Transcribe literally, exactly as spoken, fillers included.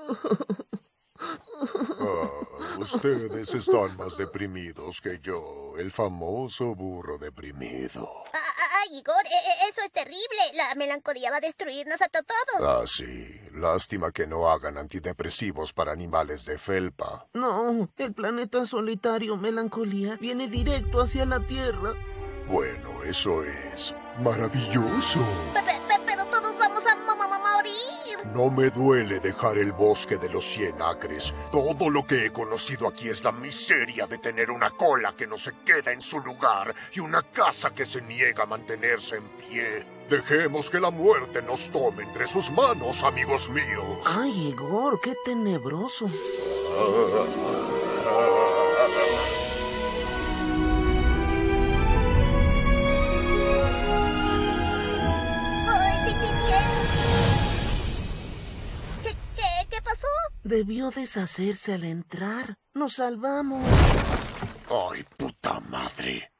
Ah, ustedes están más deprimidos que yo, el famoso burro deprimido. Ah, ah, ay, Igor, e e eso es terrible. La melancolía va a destruirnos a to todos. Ah, sí. Lástima que no hagan antidepresivos para animales de felpa. No, el planeta solitario Melancolía viene directo hacia la Tierra. Bueno, eso es maravilloso. Pe pe pe pero todos vamos a mo mo morir. No me duele dejar el bosque de los cien acres. Todo lo que he conocido aquí es la miseria de tener una cola que no se queda en su lugar y una casa que se niega a mantenerse en pie. Dejemos que la muerte nos tome entre sus manos, amigos míos. Ay, Igor, qué tenebroso. Ay, tengo miedo. ¿Qué, qué, qué pasó? Debió deshacerse al entrar. Nos salvamos. ¡Ay, puta madre!